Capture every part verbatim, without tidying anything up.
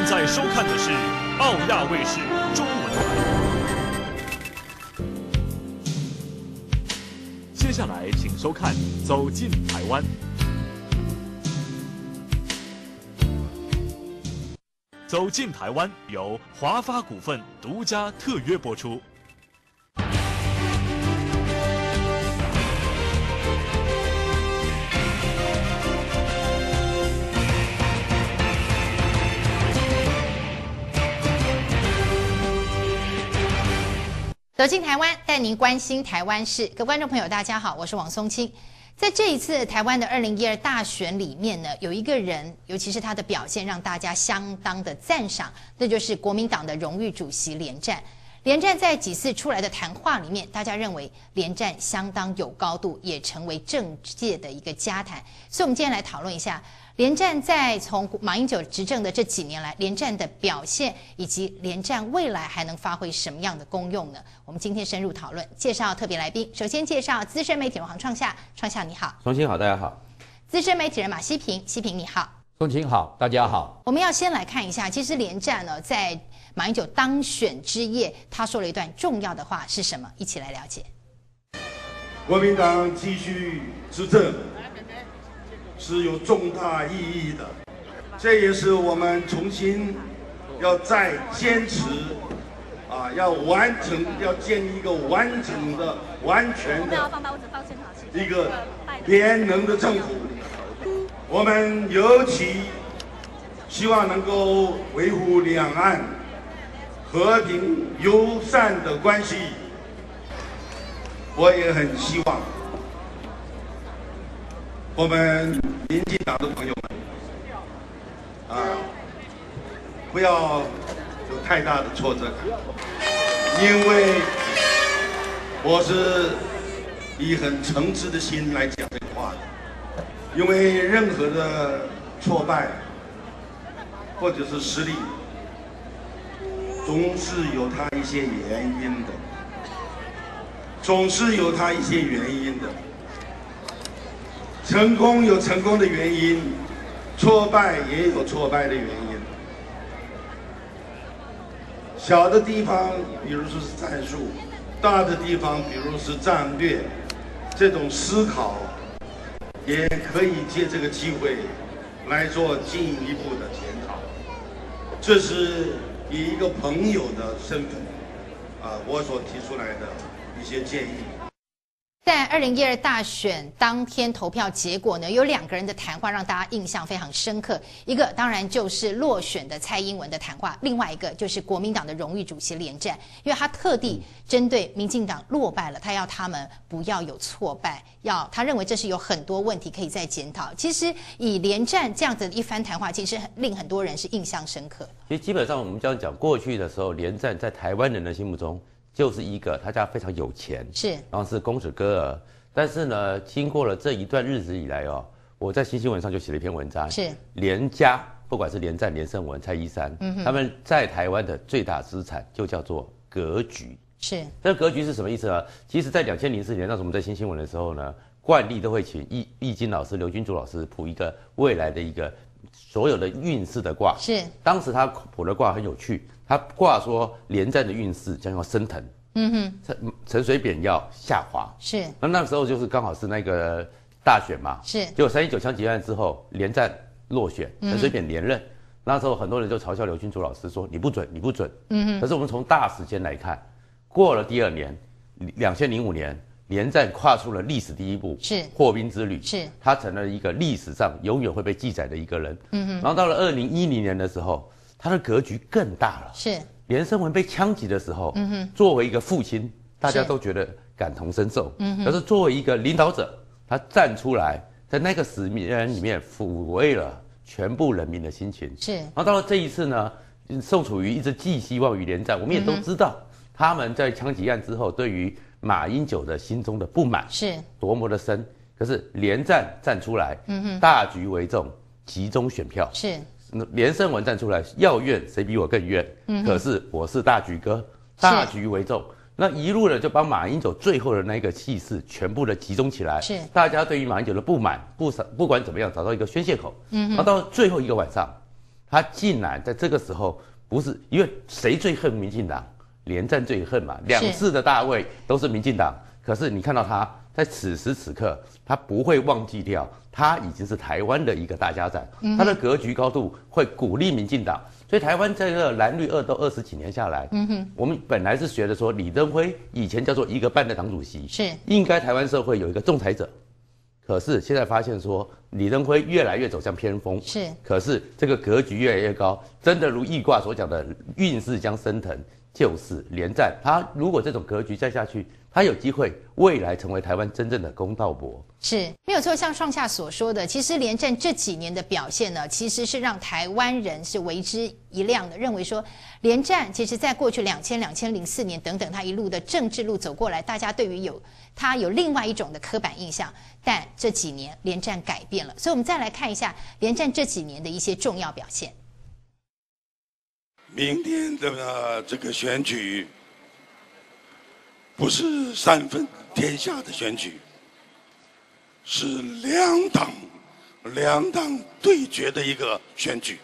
在收看的是澳亚卫视中文台。接下来，请收看《走进台湾》。走进台湾由华发股份独家特约播出。 走进台湾，带您关心台湾事。各位观众朋友，大家好，我是王松青。在这一次台湾的二零一二大选里面呢，有一个人，尤其是他的表现，让大家相当的赞赏，那就是国民党的荣誉主席连战。连战在几次出来的谈话里面，大家认为连战相当有高度，也成为政界的一个佳谈。所以，我们今天来讨论一下连战在从马英九执政的这几年来，连战的表现，以及连战未来还能发挥什么样的功用呢？我们今天深入讨论，介绍特别来宾。首先介绍资深媒体人黄创夏，创夏你好。 松青好，大家好。 资深媒体人马西平，西平你好。 松青好，大家好。 我们要先来看一下，其实连战呢，在马英九当选之夜，他说了一段重要的话是什么？一起来了解。 国民党继续执政是有重大意义的，这也是我们重新要再坚持啊，要完成，要建立一个完整的、完全的一个联能的政府。我们尤其希望能够维护两岸和平友善的关系。我也很希望我们民进党的朋友们啊，不要有太大的挫折感，因为我是以很诚挚的心来讲这个话的。因为任何的挫败或者是失利，总是有它一些原因的，总是有它一些原因的。成功有成功的原因，挫败也有挫败的原因。小的地方，比如说是战术；大的地方，比如是战略。这种思考也可以借这个机会来做进一步的检讨。这是以一个朋友的身份，啊，我所提出来的一些建议。 在二零一二大选当天投票结果呢，有两个人的谈话让大家印象非常深刻。一个当然就是落选的蔡英文的谈话，另外一个就是国民党的荣誉主席连战，因为他特地针对民进党落败了，他要他们不要有挫败，要他认为这是有很多问题可以再检讨。其实以连战这样子的一番谈话，其实令很多人是印象深刻。 其实基本上我们这样讲，过去的时候，连战在台湾人的心目中就是一个他家非常有钱， 是， 然后是公子哥儿。但是呢，经过了这一段日子以来哦，我在新新闻上就写了一篇文章， 是连家，不管是连战、连胜文、蔡依珊，嗯，他们在台湾的最大资产就叫做格局。 是， 这个格局是什么意思呢？其实，在两千零四年那时候我们在新新闻的时候呢，惯例都会请易易经老师、刘君竹老师卜一个未来的一个所有的运势的卦。 是， 当时他卜的卦很有趣，他卦说连战的运势将要升腾。嗯哼，陈陈水扁要下滑， 是。 那那个时候就是刚好是那个大选嘛， 是。 结果三一九枪击案之后，连战落选，陈水扁连任，嗯、那时候很多人就嘲笑刘君竹老师说你不准，你不准。嗯哼。可是我们从大时间来看，过了第二年，两千零五年，连战跨出了历史第一步， 是破冰之旅， 是。他成了一个历史上永远会被记载的一个人。嗯哼。然后到了二零一零年的时候，他的格局更大了， 是。 连胜文被枪击的时候，嗯哼，作为一个父亲，大家都觉得感同身受。嗯哼，可是作为一个领导者，他站出来，在那个时间里面抚慰了全部人民的心情。 是。 然后到了这一次呢，宋楚瑜一直寄希望于连战，我们也都知道，嗯、他们在枪击案之后对于马英九的心中的不满是多么的深。可是连战站出来，嗯哼，大局为重，集中选票。 是。 连胜文站出来，要怨谁比我更怨？嗯，可是我是大局哥，大局为重。那一路的就把马英九最后的那个气势全部的集中起来， 是大家对于马英九的不满，不不管怎么样找到一个宣泄口。嗯，然后到最后一个晚上， 他竟然在这个时候，不是因为谁最恨民进党？连战最恨嘛，两次的大位都是民进党。可是你看到他在此时此刻，他不会忘记掉，他已经是台湾的一个大家长，嗯、他的格局高度会鼓励民进党。所以台湾这个蓝绿二斗二十几年下来，嗯哼，我们本来是觉得说李登辉以前叫做一个半的党主席，是应该台湾社会有一个仲裁者。可是现在发现说，李登辉越来越走向偏锋，是。可是这个格局越来越高，真的如易卦所讲的，运势将升腾，就是连战。他如果这种格局再下去，他有机会未来成为台湾真正的公道伯。 是没有错，像上下所说的，其实连战这几年的表现呢，其实是让台湾人是为之一亮的，认为说连战其实在过去两千、两千零四年等等，他一路的政治路走过来，大家对于有他有另外一种的刻板印象，但这几年连战改变了，所以我们再来看一下连战这几年的一些重要表现。 明天的这个选举不是三分天下的选举，是两党两党对决的一个选举。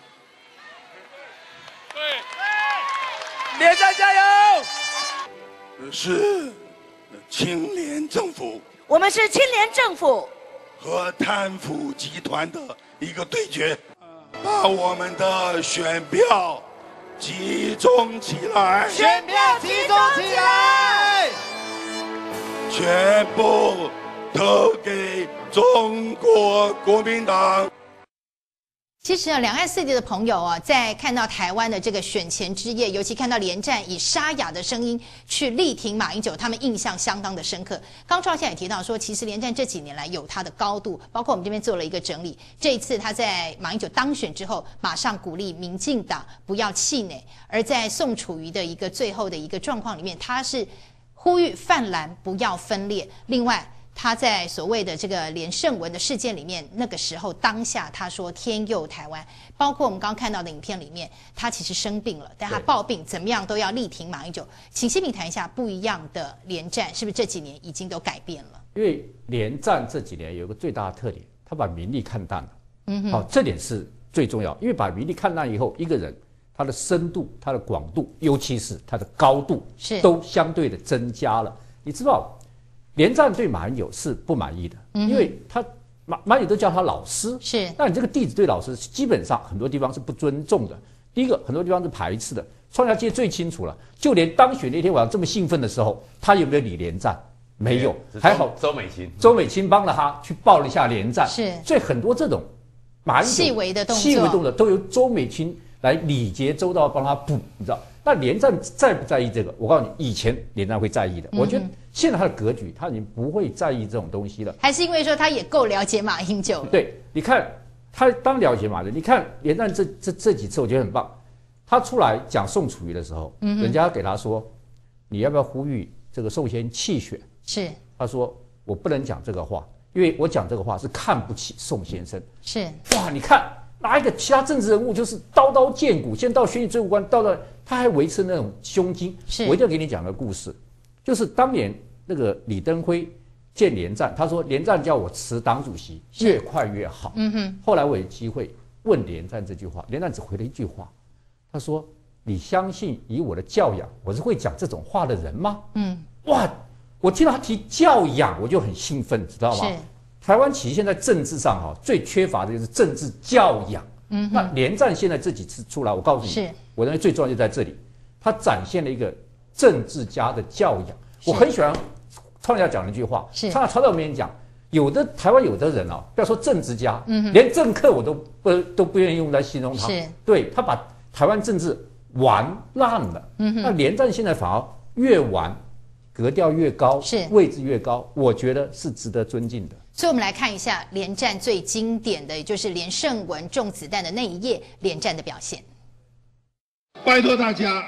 对，连战加油！ 是清廉政府， 我们是清廉政府和贪腐集团的一个对决，把我们的选票集中起来， 选票集中起来， 全部投给中国国民党。 其实啊，两岸四地的朋友啊，在看到台湾的这个选前之夜，尤其看到连战以沙哑的声音去力挺马英九，他们印象相当的深刻。刚创下也提到说，其实连战这几年来有他的高度，包括我们这边做了一个整理。这一次他在马英九当选之后，马上鼓励民进党不要气馁，而在宋楚瑜的一个最后的一个状况里面，他是呼吁泛蓝不要分裂。另外，他在所谓的这个连胜文的事件里面，那个时候当下他说天佑台湾，包括我们刚刚看到的影片里面，他其实生病了，但他抱病怎么样都要力挺马英九。请西敏谈一下不一样的连战，是不是这几年已经都改变了？ 因为连战这几年有一个最大的特点，他把民利看淡了。嗯哼，好，这点是最重要，因为把民利看淡以后，一个人他的深度、他的广度，尤其是他的高度，是都相对的增加了。你知道？连战对马英九是不满意的，嗯、因为他马马英九都叫他老师，是，那你这个弟子对老师基本上很多地方是不尊重的。第一个，很多地方是排斥的。创下记得最清楚了，就连当选那天晚上这么兴奋的时候，他有没有理连战？没有，还好周美青， 周美青帮了他去抱了一下连战， 是， 所以很多这种马英九细微的动作， 细微动作都由周美青来礼节周到帮他补，你知道？那连战在不在意这个？我告诉你，以前连战会在意的。嗯、我觉得现在他的格局，他已经不会在意这种东西了。 还是因为说他也够了解马英九了。 对，你看他当了解马英九，你看连战这这这几次，我觉得很棒。他出来讲宋楚瑜的时候，嗯、人家给他说，你要不要呼吁这个宋先生弃选？ 是， 他说我不能讲这个话，因为我讲这个话是看不起宋先生。 是， 哇，你看。哪一个其他政治人物就是刀刀见骨，先到选举最高官，到了他还维持那种胸襟。是，我一定要给你讲个故事，就是当年那个李登辉见连战，他说连战叫我辞党主席，越快越好。嗯哼。后来我有机会问连战这句话，连战只回了一句话，他说：“你相信以我的教养，我是会讲这种话的人吗？”嗯。哇，我听到他提教养，我就很兴奋，知道吗？是。台湾其实现在政治上哈最缺乏的就是政治教养。嗯，那连战现在这几次出来，我告诉你，是我认为最重要就在这里，他展现了一个政治家的教养。我很喜欢创家讲的一句话，是他常在我面前讲，有的台湾有的人啊，不要说政治家，嗯，连政客我都不都不愿意用来形容他。是，对他把台湾政治玩烂了。嗯哼，那连战现在反而越玩格调越高，是位置越高，我觉得是值得尊敬的。 所以我们来看一下连战最经典的，也就是连胜文中子弹的那一夜，连战的表现。 拜托大家，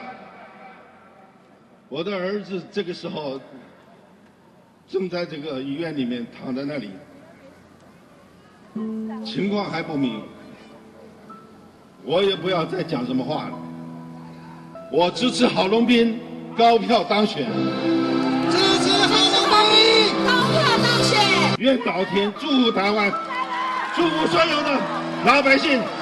我的儿子这个时候正在这个医院里面躺在那里，情况还不明，我也不要再讲什么话了。我支持郝龙斌高票当选， 支持郝龙斌高票当选。 愿老天祝福台湾，祝福所有的老百姓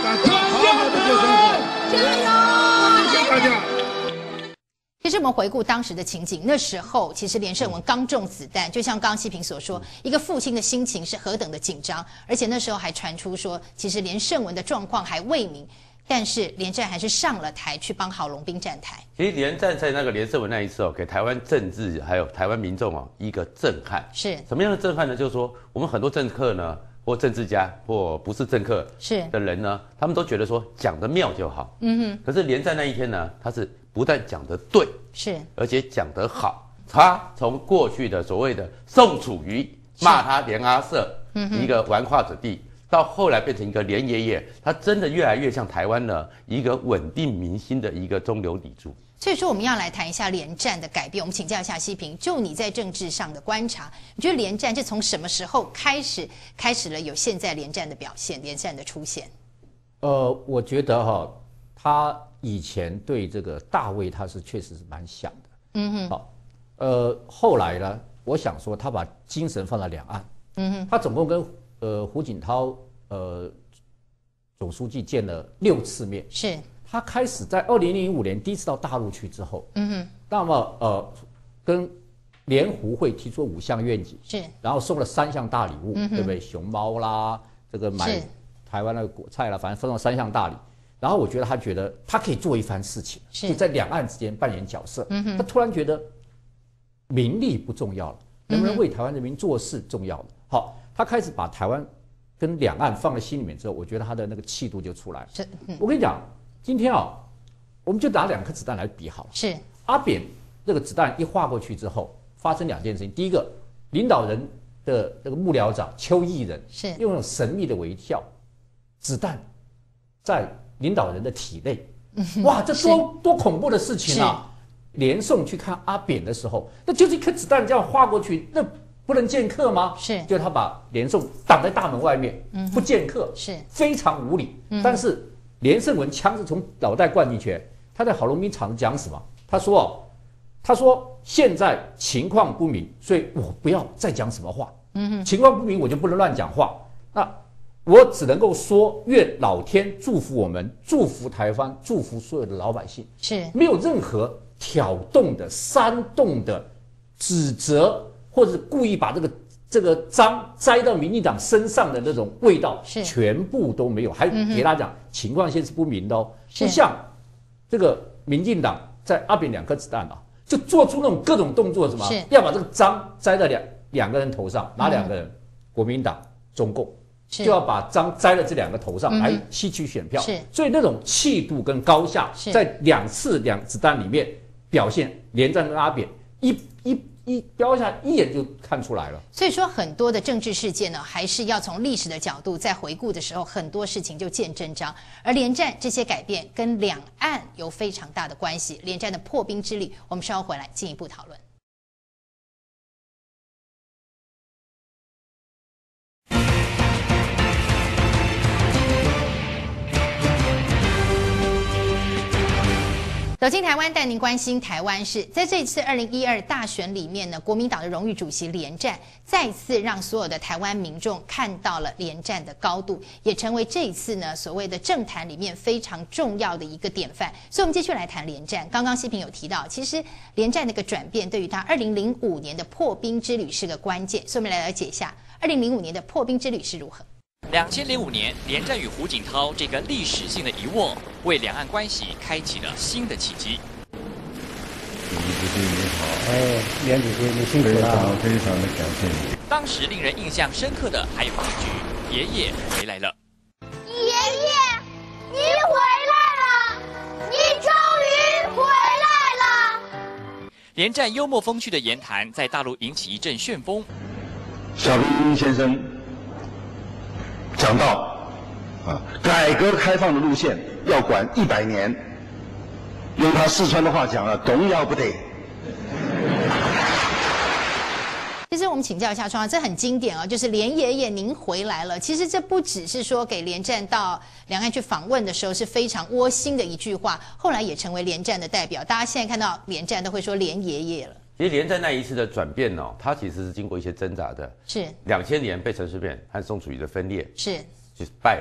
大家好好的过生活，加油！谢谢大家。 其实我们回顾当时的情景，那时候其实连胜文刚中子弹，就像刚刚西平所说，一个父亲的心情是何等的紧张，而且那时候还传出说，其实连胜文的状况还未明，但是连战还是上了台去帮郝龙斌站台。 其实连战在那个连胜文那一次哦，给台湾政治还有台湾民众哦一个震撼。 是什么样的震撼呢？就是说我们很多政客呢，或政治家或不是政客是的人呢，他们都觉得说讲得妙就好。嗯哼。可是连战那一天呢，他是不但讲得对， 是而且讲得好。他从过去的所谓的宋楚瑜骂他连阿瑟，嗯、一个纨绔子弟，到后来变成一个连爷爷，他真的越来越像台湾呢一个稳定民心的一个中流砥柱。 所以说，我们要来谈一下连战的改变。我们请教一下西平，就你在政治上的观察，你觉得连战是从什么时候开始开始了有现在连战的表现，连战的出现？ 呃，我觉得哈、哦，他以前对这个大卫他是确实是蛮想的。嗯哼。好，呃，后来呢，我想说他把精神放在两岸。嗯哼。他总共跟呃胡锦涛呃总书记见了六次面。 是。 他开始在二零零五年第一次到大陆去之后，嗯哼，那么呃，跟联胡会提出五项愿景， 是， 然后送了三项大礼物，嗯、对不对？熊猫啦，这个买台湾的果菜啦，反正送了三项大礼。然后我觉得他觉得他可以做一番事情，就在两岸之间扮演角色。嗯哼，他突然觉得名利不重要了，能不能为台湾人民做事重要了。好，他开始把台湾跟两岸放在心里面之后，我觉得他的那个气度就出来了。是，嗯、我跟你讲。今天啊，我们就拿两颗子弹来比好了。 是阿扁这个子弹一划过去之后，发生两件事情。第一个，领导人的这个幕僚长邱毅人是用那种神秘的微笑，子弹在领导人的体内，哇，这多多恐怖的事情啊！连送去看阿扁的时候，那就是一颗子弹这样划过去，那不能见客吗？ 是， 就他把连送挡在大门外面，嗯、不见客， 是非常无理。嗯、但是。连胜文枪是从脑袋灌进去，他在郝龙斌场子讲什么？他说：“哦，他说现在情况不明，所以我不要再讲什么话。嗯哼，情况不明我就不能乱讲话。那我只能够说，愿老天祝福我们，祝福台湾，祝福所有的老百姓。 是没有任何挑动的、煽动的、指责，或者是故意把这个。”这个章栽到民进党身上的那种味道，全部都没有。还给大家讲，情况现是不明的哦，不像这个民进党在阿扁两颗子弹啊，就做出那种各种动作，什么要把这个章栽在两两个人头上，哪两个人？国民党、中共，就要把章栽在这两个头上来吸取选票。所以那种气度跟高下，在两次两子弹里面表现，连战跟阿扁一一。一标下一眼就看出来了， 所以说很多的政治事件呢，还是要从历史的角度在回顾的时候，很多事情就见真章。而连战这些改变跟两岸有非常大的关系，连战的破冰之旅，我们稍后回来进一步讨论。走进台湾，带您关心台湾事。在这一次二零一二大选里面呢，国民党的荣誉主席连战再次让所有的台湾民众看到了连战的高度，也成为这一次呢所谓的政坛里面非常重要的一个典范。所以，我们继续来谈连战。刚刚西平有提到，其实连战的一个转变，对于他二零零五年的破冰之旅是个关键。所以，我们来了解一下二零零五年的破冰之旅是如何。 两千零五年，连战与胡锦涛这个历史性的一握，为两岸关系开启了新的契机。 李主席你好， 哎，连主席你辛苦了， 非常非常的感谢你。 当时令人印象深刻的还有一句：“爷爷回来了。” 爷爷，你回来了，你终于回来了。 连战幽默风趣的言谈在大陆引起一阵旋风。 小平先生讲到啊，改革开放的路线要管一百年，用他四川的话讲啊，动摇不得。 其实我们请教一下创，这很经典哦，就是连爷爷您回来了。其实这不只是说给连战到两岸去访问的时候是非常窝心的一句话，后来也成为连战的代表。大家现在看到连战都会说连爷爷了。 其实连战那一次的转变哦，他其实是经过一些挣扎的。 是。 两千年被陈水扁和宋楚瑜的分裂， 是， 就是败了。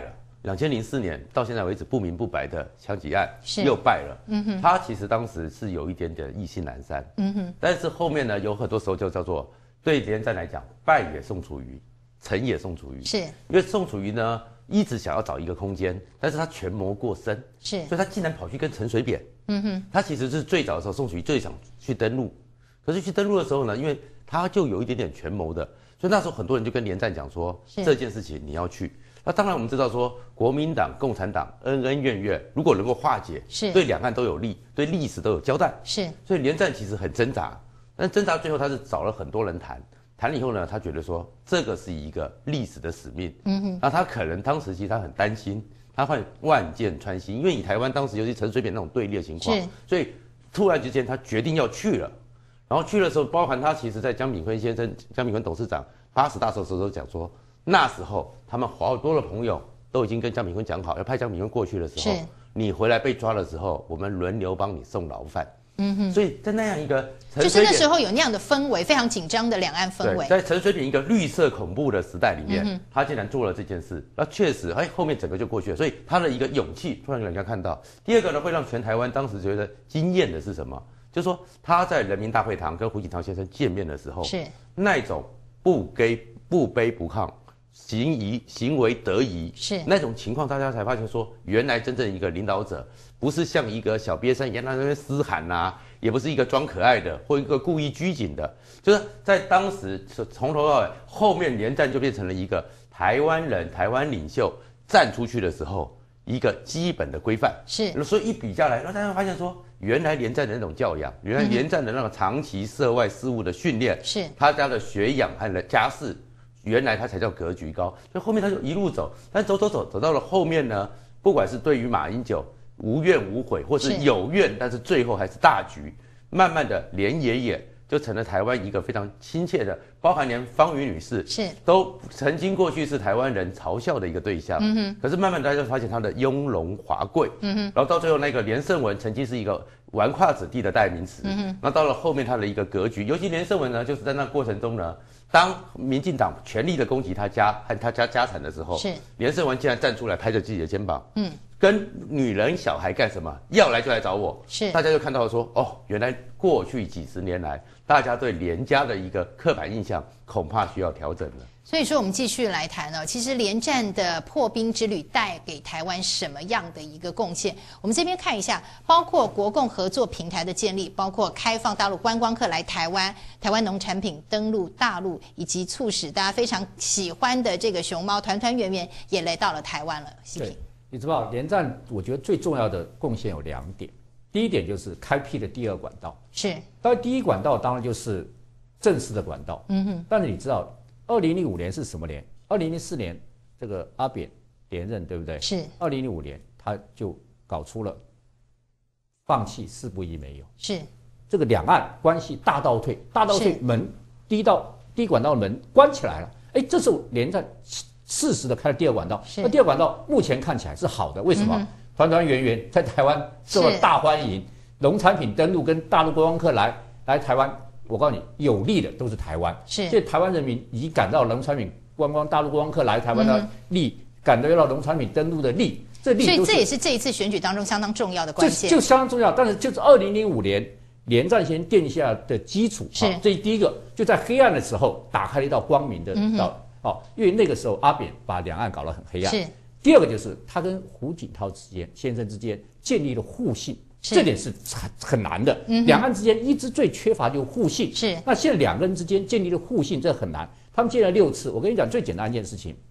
两千零四年到现在为止不明不白的枪击案是又败了。 嗯哼， 他其实当时是有一点点意兴阑珊。 嗯哼， 但是后面呢，有很多时候就叫做对连战来讲，败也宋楚瑜，成也宋楚瑜。 是， 因为宋楚瑜呢一直想要找一个空间，但是他权谋过深， 是， 所以他竟然跑去跟陈水扁。嗯哼，他其实是最早的时候，宋楚瑜最想去登陆，可是去登陆的时候呢，因为他就有一点点权谋的，所以那时候很多人就跟连战讲说，这件事情你要去。那当然我们知道说，国民党、共产党恩恩怨怨，如果能够化解， 是对两岸都有利，对历史都有交代。 是， 所以连战其实很挣扎，但挣扎最后他是找了很多人谈，谈了以后呢，他觉得说这个是一个历史的使命。嗯哼，那他可能当时其实他很担心，他会万箭穿心，因为以台湾当时尤其陈水扁那种对立的情况，所以突然之间他决定要去了。然后去的时候，包含他其实在江炳坤先生、江炳坤董事长八十大寿的时候都讲说，那时候他们好多的朋友都已经跟江炳坤讲好，要派江炳坤过去的时候，你回来被抓的时候，我们轮流帮你送牢饭。嗯哼，所以在那样一个就是那时候有那样的氛围，非常紧张的两岸氛围。 在陈水扁一个绿色恐怖的时代里面，嗯、他竟然做了这件事，那确实，哎，后面整个就过去了。所以他的一个勇气，突然给人家看到。第二个呢，会让全台湾当时觉得惊艳的是什么？就是说他在人民大会堂跟胡锦涛先生见面的时候， 是那种不卑不卑不亢。行仪行为得宜是那种情况，大家才发现说，原来真正一个领导者不是像一个小瘪三一样在那边嘶喊呐，也不是一个装可爱的或一个故意拘谨的，就是在当时从头到尾，后面连战就变成了一个台湾人、台湾领袖站出去的时候一个基本的规范。 是， 所以一比下来，让大家发现说，原来连战的那种教养，原来连战的那个长期涉外事务的训练， 是他家的学养和家世。原来他才叫格局高，所以后面他就一路走，但走走走走到了后面呢，不管是对于马英九无怨无悔，或是有怨，但是最后还是大局，慢慢的连爷爷就成了台湾一个非常亲切的，包含连方瑜女士是都曾经过去是台湾人嘲笑的一个对象，嗯哼，可是慢慢大家就发现他的雍容华贵，嗯哼，然后到最后那个连胜文曾经是一个纨绔子弟的代名词，嗯哼，那到了后面他的一个格局，尤其连胜文呢，就是在那过程中呢。当民进党全力的攻击他家和他家家产的时候，是连胜文竟然站出来拍着自己的肩膀，嗯，跟女人小孩干什么？要来就来找我， 是大家就看到说，哦，原来过去几十年来，大家对连家的一个刻板印象恐怕需要调整了。 所以说，我们继续来谈哦。其实连战的破冰之旅带给台湾什么样的一个贡献？我们这边看一下，包括国共合作平台的建立，包括开放大陆观光客来台湾，台湾农产品登陆大陆，以及促使大家非常喜欢的这个熊猫团团圆圆也来到了台湾了。 对，你知道连战，我觉得最重要的贡献有两点。第一点就是开辟了第二管道， 是。 当然，第一管道当然就是正式的管道，嗯哼。但是你知道。二零零五年是什么年？二零零四年，这个阿扁连任，对不对？ 是。 二零零五年，他就搞出了放弃四不一没有。 是。 这个两岸关系大倒退，大倒退门第一道第一管道门关起来了。哎，这时候连战适时的开了第二管道。那第二管道目前看起来是好的，为什么？嗯、团团圆圆在台湾受到大欢迎，农产品登陆跟大陆观光客来来台湾。我告诉你，有利的都是台湾， 是， 所以台湾人民已经感到农产品观光大陆观光客来台湾的利，嗯、感到到农产品登陆的利，这利， 所以这也是这一次选举当中相当重要的关键， 就相当重要。但是就是二零零五年连战先奠下的基础， 是， 啊、这第一个就在黑暗的时候打开了一道光明的道，哦、嗯，因为那个时候阿扁把两岸搞得很黑暗。 是， 第二个就是他跟胡锦涛之间先生之间建立了互信。这点是很很难的，嗯、两岸之间一直最缺乏就是互信。 是， 那现在两个人之间建立了互信，这很难。他们建了六次，我跟你讲最简单一件事情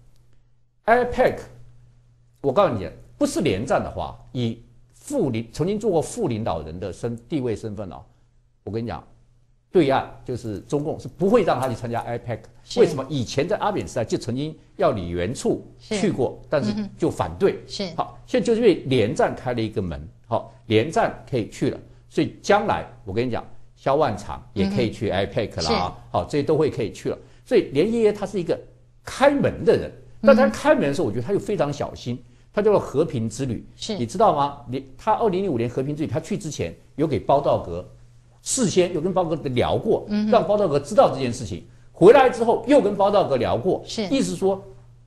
，I P E C， 我告诉你，不是连战的话，以副领曾经做过副领导人的身地位身份哦，我跟你讲，对岸就是中共是不会让他去参加 I P E C。为什么？以前在阿扁时代就曾经要李元簇去过，但是就反对。 是， 好，现在就是因为连战开了一个门。好，连战可以去了，所以将来我跟你讲，萧万长也可以去 I P E C 啦，好，这些都会可以去了。所以连爷爷他是一个开门的人，但他开门的时候，我觉得他又非常小心，他叫做和平之旅， 是， 你知道吗？连他二零零五年和平之旅，他去之前有给包道格事先有跟包道格聊过，让包道格知道这件事情，回来之后又跟包道格聊过， 是， 意思说。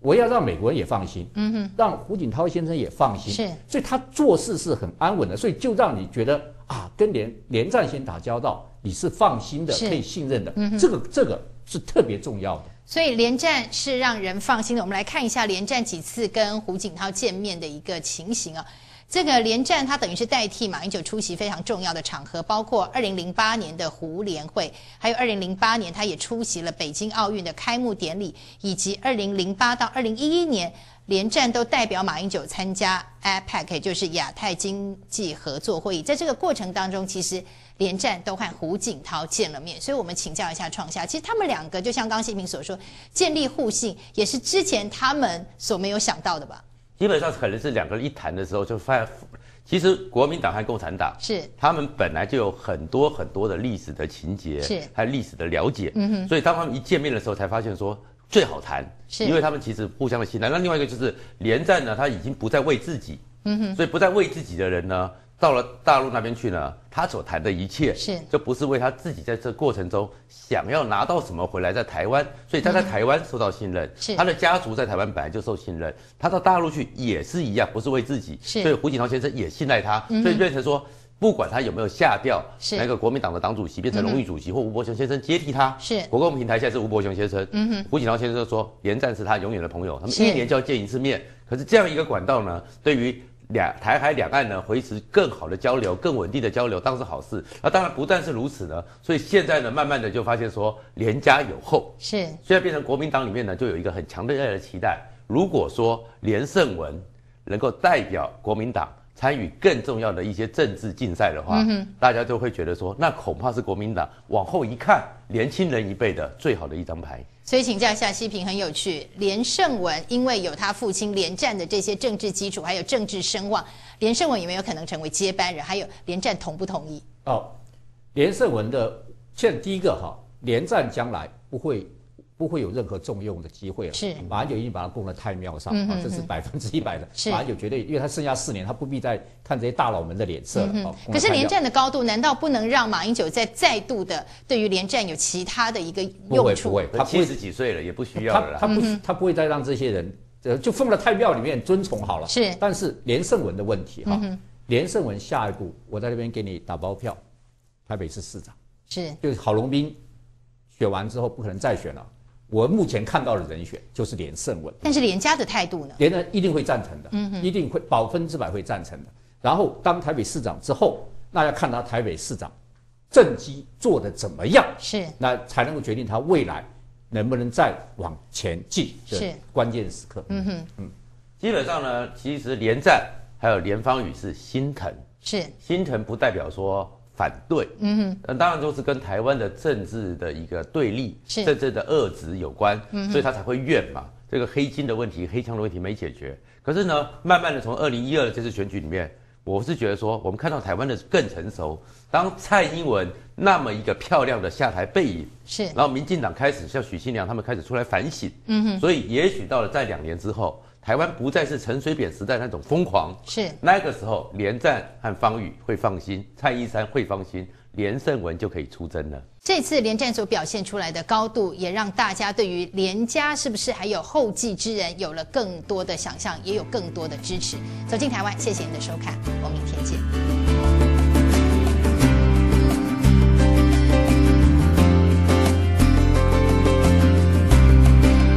我要让美国人也放心，嗯哼，让胡锦涛先生也放心， 是， 所以他做事是很安稳的，所以就让你觉得啊，跟连连战先打交道，你是放心的，可以信任的，嗯哼，这个这个是特别重要的。 所以连战是让人放心的。我们来看一下连战几次跟胡锦涛见面的一个情形啊。这个连战他等于是代替马英九出席非常重要的场合，包括二零零八年的胡联会，还有二零零八年他也出席了北京奥运的开幕典礼，以及二零零八到二零一一年连战都代表马英九参加 A P E C， 也就是亚太经济合作会议。在这个过程当中，其实连战都和胡锦涛见了面，所以我们请教一下创夏，其实他们两个就像刚刚谢平所说，建立互信也是之前他们所没有想到的吧？ 基本上可能是两个人一谈的时候就发现，其实国民党和共产党是他们本来就有很多很多的历史的情节， 是还有历史的了解， 嗯哼， 所以当他们一见面的时候才发现说最好谈， 是因为他们其实互相的信赖。那另外一个就是连战呢，他已经不再为自己，嗯哼，所以不再为自己的人呢，到了大陆那边去呢，他所谈的一切是就不是为他自己在这过程中想要拿到什么回来，在台湾，所以他在台湾受到信任， 是他的家族在台湾本来就受信任，他到大陆去也是一样，不是为自己， 是所以胡锦涛先生也信赖他，所以变成说。不管他有没有下调那个国民党的党主席变成荣誉主席，或吴伯雄先生接替他， 是国共平台现在是吴伯雄先生， 嗯哼， 胡锦涛先生就说连战是他永远的朋友，他们一年就要见一次面。可是这样一个管道呢，对于两台海两岸呢维持更好的交流、更稳定的交流，当然是好事。那当然不但是如此呢，所以现在呢，慢慢的就发现说连家有后， 是现在变成国民党里面呢就有一个很强烈的期待，如果说连胜文能够代表国民党参与更重要的一些政治竞赛的话，嗯、大家就会觉得说，那恐怕是国民党往后一看，年轻人一辈的最好的一张牌。 所以请教一下西平，很有趣，连胜文因为有他父亲连战的这些政治基础，还有政治声望，连胜文有没有可能成为接班人？还有连战同不同意？ 哦，连胜文的现在第一个哈，连战将来不会。不会有任何重用的机会了。 是， 马英九已经把他供在太庙上， 嗯、 啊，这是百分之一百的。 是， 马英九绝对，因为他剩下四年，他不必再看这些大佬们的脸色了。嗯、 可是连战的高度，难道不能让马英九再再度的对于连战有其他的一个用处？ 不会，不会， 他七十几岁了，也不需要了啦。 他他不，他不会再让这些人，呃，就放在太庙里面尊崇好了。 是， 但是连胜文的问题哈，嗯、连胜文下一步，我在那边给你打包票，台北市市长是， 就是郝龙斌选完之后不可能再选了。我目前看到的人选就是连胜文， 但是连家的态度呢？ 连人一定会赞成的，嗯，一定会百分之百会赞成的。然后当台北市长之后，那要看他台北市长政绩做得怎么样， 是， 那才能够决定他未来能不能再往前进的关键时刻。 嗯哼， 嗯，基本上呢，其实连战还有连芳宇是心疼， 是心疼不代表说。反对，嗯哼，那当然就是跟台湾的政治的一个对立，政治的恶质有关，嗯，所以他才会怨嘛。这个黑金的问题、黑枪的问题没解决，可是呢，慢慢的从二零一二的这次选举里面，我是觉得说，我们看到台湾的更成熟。当蔡英文那么一个漂亮的下台背影， 是， 然后民进党开始像许信良他们开始出来反省，嗯哼，所以也许到了在两年之后。台湾不再是陈水扁时代那种疯狂， 是那个时候，连战和芳宇会放心，蔡依珊会放心，连胜文就可以出征了。 这次连战所表现出来的高度，也让大家对于连家是不是还有后继之人有了更多的想象，也有更多的支持。走进台湾，谢谢您的收看，我们明天见。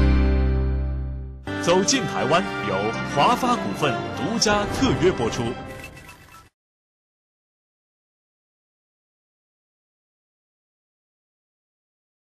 走进台湾由华发股份独家特约播出。